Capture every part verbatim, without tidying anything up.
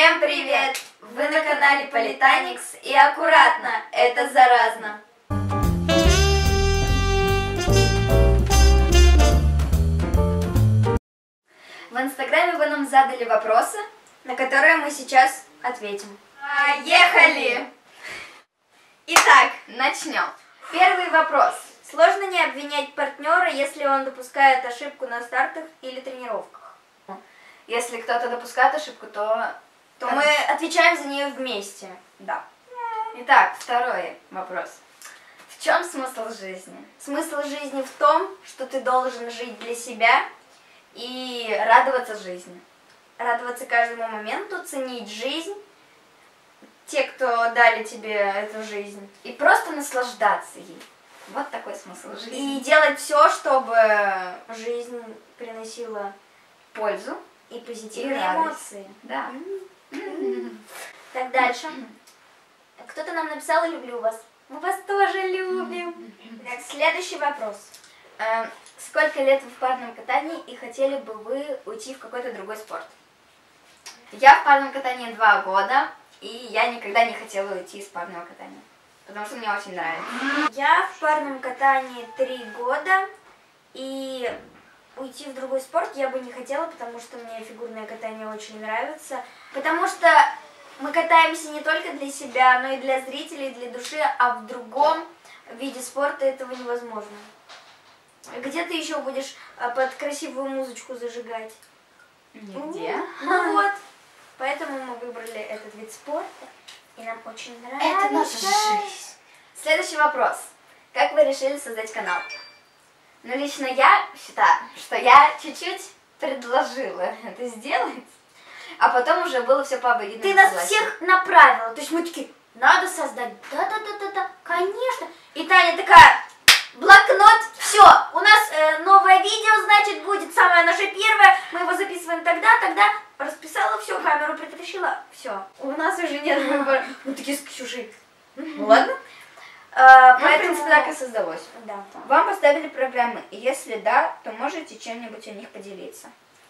Всем привет! Вы на канале Политаникс и аккуратно, это заразно! В инстаграме вы нам задали вопросы, на которые мы сейчас ответим. Поехали! Итак, начнем. Первый вопрос. Сложно не обвинять партнера, если он допускает ошибку на стартах или тренировках? Если кто-то допускает ошибку, то, то мы отвечаем за нее вместе. Да. Итак, второй вопрос. В чем смысл жизни? Смысл жизни в том, что ты должен жить для себя и радоваться жизни. Радоваться каждому моменту, ценить жизнь, те, кто дали тебе эту жизнь, и просто наслаждаться ей. Вот такой смысл жизни. И делать все, чтобы жизнь приносила пользу и позитивные и эмоции. Да. Mm-hmm. Так, дальше. Кто-то нам написал: люблю вас. Мы вас тоже любим. Mm-hmm. Так, следующий вопрос. Э, сколько лет вы в парном катании и хотели бы вы уйти в какой-то другой спорт? Я в парном катании два года, и я никогда не хотела уйти из парного катания, потому что мне очень нравится. Я в парном катании три года, и уйти в другой спорт я бы не хотела, потому что мне фигурное катание очень нравится. Потому что мы катаемся не только для себя, но и для зрителей, для души, а в другом виде спорта этого невозможно. Где ты еще будешь под красивую музычку зажигать? Нигде. Ну вот. Поэтому мы выбрали этот вид спорта, и нам очень нравится. Это наша жизнь. Следующий вопрос. Как вы решили создать канал? Ну, лично я считаю, что я чуть-чуть предложила это сделать, а потом уже было все по обоюдному Ты нас согласию. Всех направила, то есть мы такие, надо создать, да-да-да-да-да, конечно. И Таня такая, блокнот, все, у нас э, новое видео, значит, будет самое наше первое, мы его записываем тогда, тогда, расписала все, камеру притащила, все. У нас уже нет выбора. Мы такие с Ксюшей, ну ладно. Uh, поэтому, в принципе, так и создалось. Да. Вам поставили программы, и если да, то можете чем-нибудь о них поделиться.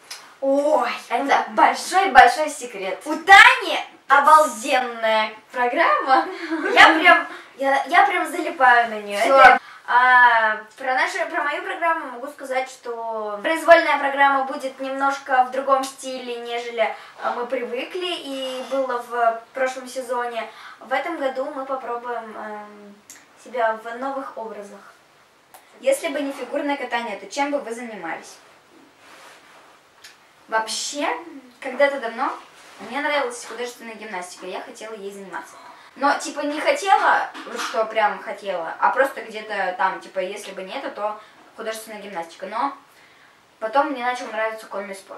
Ой, это большой-большой секрет. У Тани обалденная программа. Я прям, я, я прям залипаю на нее. Это, а, про, нашу, про мою программу могу сказать, что произвольная программа будет немножко в другом стиле, нежели мы привыкли и было в прошлом сезоне. В этом году мы попробуем э, себя в новых образах. Если бы не фигурное катание, то чем бы вы занимались? Вообще, когда-то давно мне нравилась художественная гимнастика, я хотела ей заниматься. Но, типа, не хотела, что прям хотела, а просто где-то там, типа, если бы не это, то художественная гимнастика. Но потом мне начал нравиться конный спорт.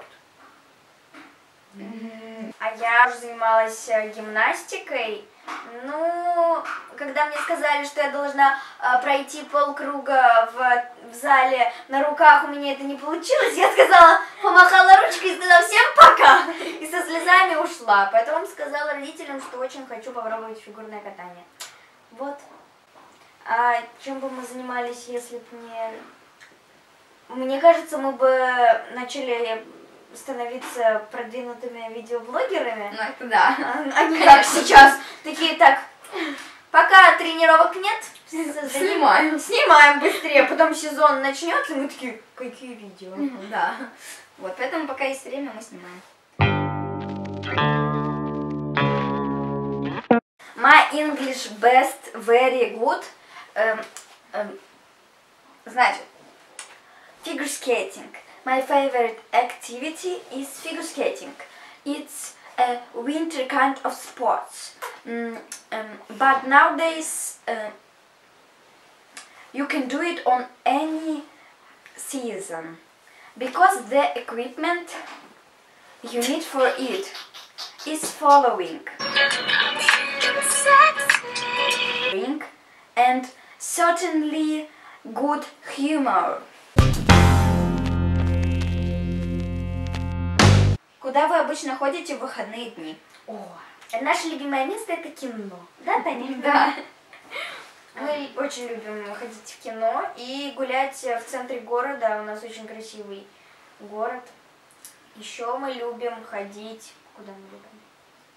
Mm-hmm. А я уже занималась гимнастикой. Ну, когда мне сказали, что я должна э, пройти полкруга в, в зале на руках, у меня это не получилось, я сказала, помахала ручкой и сказала всем пока, и со слезами ушла. Потом сказала родителям, что очень хочу попробовать фигурное катание. Вот. А чем бы мы занимались, если бы не... Мне кажется, мы бы начали становиться продвинутыми видеоблогерами. Ну, это да. Они как сейчас, такие, так, пока тренировок нет, снимаем. Снимаем быстрее, потом сезон начнется, и мы такие, какие видео? Mm-hmm. Да. Вот, поэтому пока есть время, мы снимаем. My English best, very good. Um, um, значит, figure skating. My favorite activity is figure skating. It's a winter kind of sports, mm, um, but nowadays uh, you can do it on any season because the equipment you need for it is following and certainly good humor. Куда вы обычно ходите в выходные дни? О, наше любимое место — это кино. Да, Таня? Да. Мы очень любим ходить в кино и гулять в центре города. У нас очень красивый город. Еще мы любим ходить... Куда мы любим?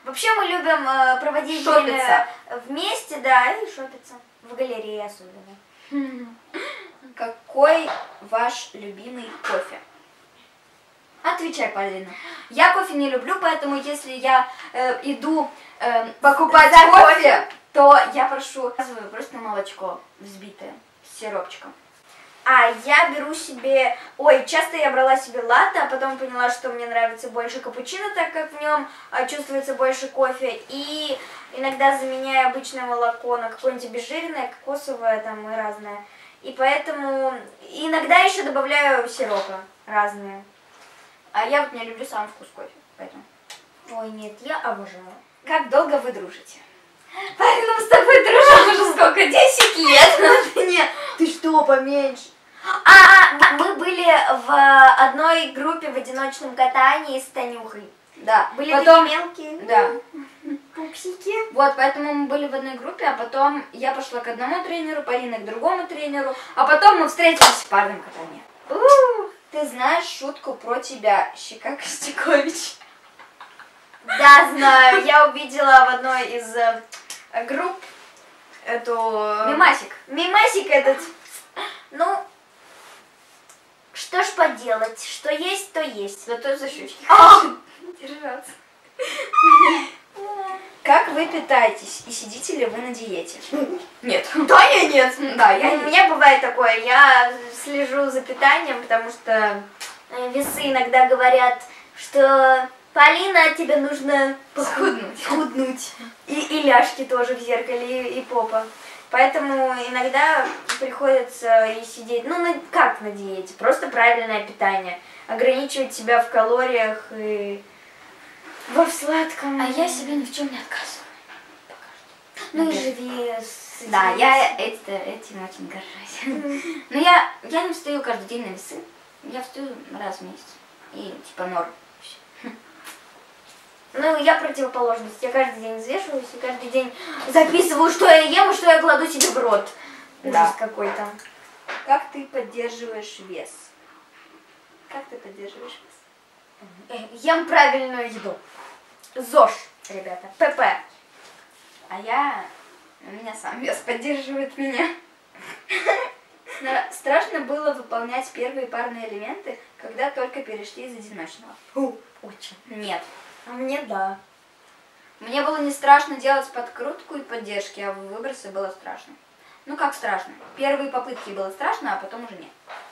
Вообще мы любим э, проводить Шопиться. время вместе, да, и шопиться. В галерее особенно. Какой ваш любимый кофе? Отвечай, Полина. Я кофе не люблю, поэтому если я э, иду э, Покупать за кофе? кофе, то я прошу просто молочко взбитое с сиропчиком. А я беру себе... Ой, часто я брала себе латте, а потом поняла, что мне нравится больше капучино, так как в нем а, чувствуется больше кофе. И иногда заменяю обычное молоко на какое-нибудь обезжиренное, кокосовое там и разное. И поэтому иногда еще добавляю сиропы разные. А я вот не люблю сам вкус кофе, поэтому. Ой, нет, я обожаю. Как долго вы дружите? Полина, мы с тобой дружим уже сколько? десять лет? Нет, ты что, поменьше? А, а, мы были в одной группе в одиночном катании с Танюхой. Да. Были потом... такие мелкие Да. пупсики. Вот, поэтому мы были в одной группе, а потом я пошла к одному тренеру, Полина к другому тренеру, а потом мы встретились в парном катании. У-у-у. Ты знаешь шутку про тебя, Щека Костякович? Да, знаю. Я увидела в одной из э, групп эту... Мимасик. Мимасик этот. Ну, что ж поделать, что есть, то есть. Зато за щечки А! держаться. Как вы питаетесь и сидите ли вы на диете? Нет. Да, я нет. Да, я У нет. меня бывает такое, я слежу за питанием, потому что э, весы иногда говорят, что Полина, тебе нужно Схуднуть. схуднуть. И, и ляжки тоже в зеркале, и, и попа. Поэтому иногда приходится и сидеть, ну, на, как на диете, просто правильное питание. Ограничивать себя в калориях и во сладком. А я себе ни в чем не отказываю. Ну и живи с этим Да, весом. я это, этим очень горжусь. Но я, я не встаю каждый день на весы. Я встаю раз в месяц. И типа норм. Ну, я противоположность. Я каждый день взвешиваюсь и каждый день записываю, что я ем и что я кладу себе в рот. Да. Ужас какой-то. Как ты поддерживаешь вес? Как ты поддерживаешь вес? Э, Ем правильную еду. ЗОЖ, ребята. ПП. А я... У меня сам вес поддерживает меня. Стра- Страшно было выполнять первые парные элементы, когда только перешли из одиночного. Фу, очень. Нет. А мне да. Мне было не страшно делать подкрутку и поддержки, а выбросы было страшно. Ну как страшно? Первые попытки было страшно, а потом уже нет.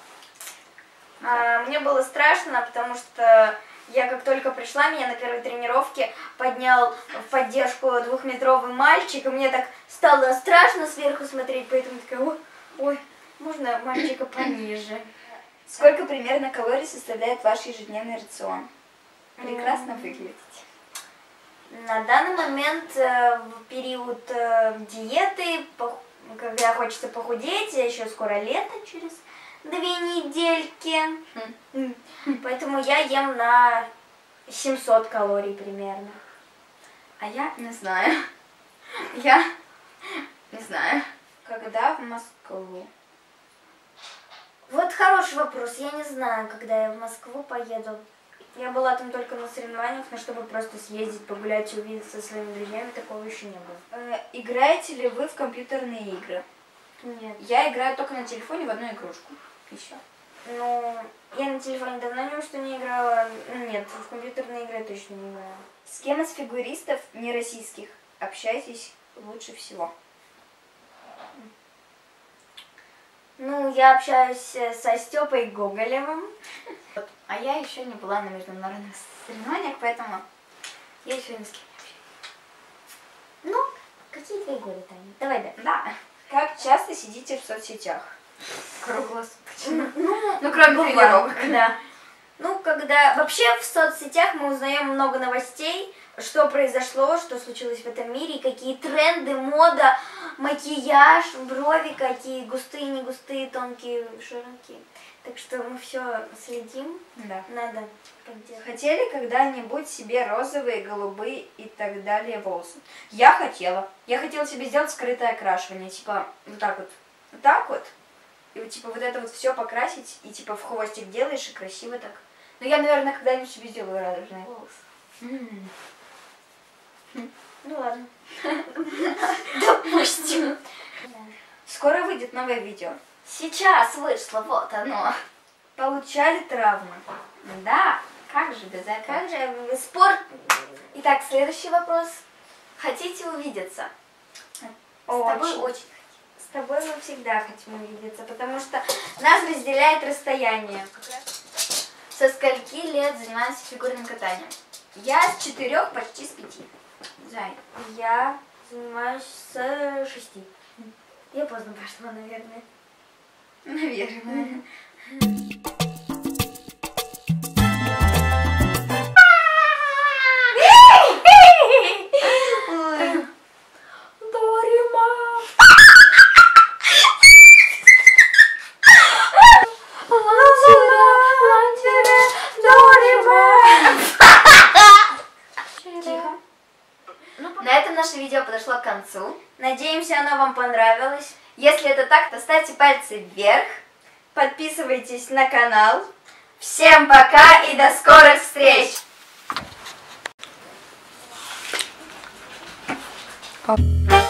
А, мне было страшно, потому что я как только пришла, меня на первой тренировке поднял в поддержку двухметровый мальчик, и мне так стало страшно сверху смотреть, поэтому такая, ой, ой, можно мальчика пониже. Сколько примерно калорий составляет ваш ежедневный рацион? Прекрасно выглядите. На данный момент, э, в период э, диеты, пох- когда хочется похудеть, а еще скоро лето, через две недельки, Хм. поэтому я ем на семьсот калорий примерно. А я не знаю. Я не знаю. Когда в Москву? Вот хороший вопрос, я не знаю, когда я в Москву поеду. Я была там только на соревнованиях, но чтобы просто съездить, погулять и увидеться со своими друзьями, такого еще не было. Э, играете ли вы в компьютерные игры? Нет. Я играю только на телефоне в одну игрушку. Еще. Ну, я на телефоне давно ни во что не играла. Нет, в компьютерные игры я точно не играю. С кем из фигуристов нероссийских общаетесь лучше всего? Ну, я общаюсь э, со Степой Гоголевым. Вот. А я еще не была на международных соревнованиях, поэтому я еще ни с кем не общаюсь. Ну, какие твои годы, Таня? Давай, да. Да. Как часто сидите в соцсетях? Круглосуточно. Ну, Ну, кроме бывает, тренировок. Да. Ну, когда вообще в соцсетях мы узнаем много новостей, что произошло, что случилось в этом мире, какие тренды, мода, макияж, брови какие, густые, не густые, тонкие, широкие. Так что мы все следим, Да. надо поддерживать. Хотели когда-нибудь себе розовые, голубые и так далее волосы? Я хотела. Я хотела себе сделать скрытое окрашивание, типа вот так вот, вот так вот, и вот типа вот это вот все покрасить, и типа в хвостик делаешь, и красиво так. Но я, наверное, когда-нибудь себе сделаю радужные волосы. Ну ладно. Допустим. Скоро выйдет новое видео. Сейчас вышло, вот оно. Получали травмы? Да, как же без этого? Как же спорт? Итак, следующий вопрос. Хотите увидеться? С тобой Очень. очень. С тобой мы всегда хотим увидеться, потому что нас разделяет расстояние. Со скольки лет занимаешься фигурным катанием? Я с четырех, почти с пяти. Зай. Я занимаюсь с шести. Я поздно пошла, наверное. Наверное. На этом наше видео подошло к концу. Надеемся, оно вам понравилось. Если это так, то ставьте пальцы вверх. Подписывайтесь на канал. Всем пока и до скорых встреч! Оп.